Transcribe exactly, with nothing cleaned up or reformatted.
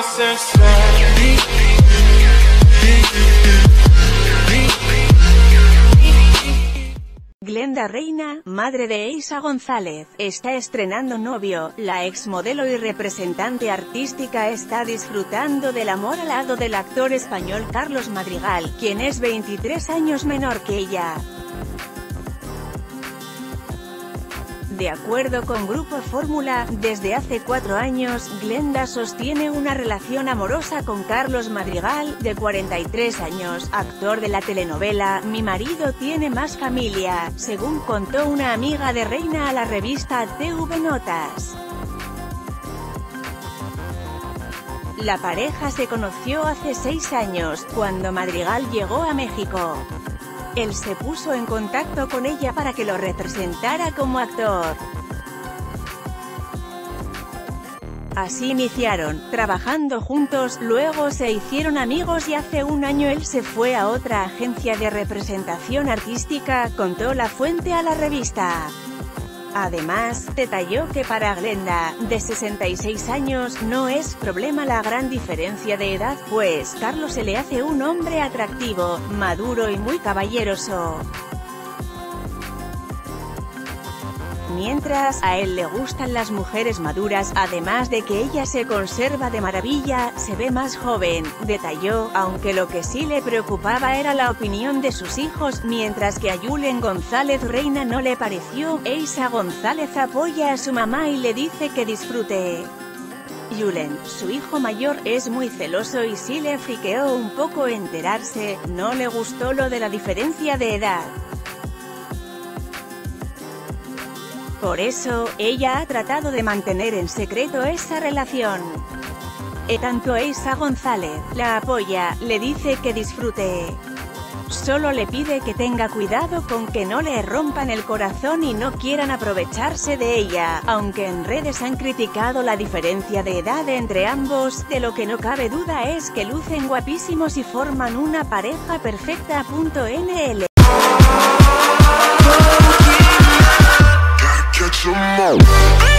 Glenda Reina, madre de Eiza González, está estrenando novio. La exmodelo y representante artística está disfrutando del amor al lado del actor español Carlos Madrigal, quien es veintitrés años menor que ella. De acuerdo con Grupo Fórmula, desde hace cuatro años, Glenda sostiene una relación amorosa con Carlos Madrigal, de cuarenta y tres años, actor de la telenovela Mi marido tiene más familia, según contó una amiga de Reina a la revista T V Notas. La pareja se conoció hace seis años, cuando Madrigal llegó a México. Él se puso en contacto con ella para que lo representara como actor. Así iniciaron, trabajando juntos, luego se hicieron amigos y hace un año él se fue a otra agencia de representación artística, contó la fuente a la revista. Además, detalló que para Glenda, de sesenta y seis años, no es problema la gran diferencia de edad, pues Carlos se le hace un hombre atractivo, maduro y muy caballeroso. Mientras, a él le gustan las mujeres maduras, además de que ella se conserva de maravilla, se ve más joven, detalló, aunque lo que sí le preocupaba era la opinión de sus hijos, mientras que a Julen González Reina no le pareció. Eiza González apoya a su mamá y le dice que disfrute. Julen, su hijo mayor, es muy celoso y sí le friqueó un poco enterarse, no le gustó lo de la diferencia de edad. Por eso, ella ha tratado de mantener en secreto esa relación. E tanto Eiza González la apoya, le dice que disfrute. Solo le pide que tenga cuidado con que no le rompan el corazón y no quieran aprovecharse de ella, aunque en redes han criticado la diferencia de edad entre ambos, de lo que no cabe duda es que lucen guapísimos y forman una pareja perfecta. N L Catch 'em all.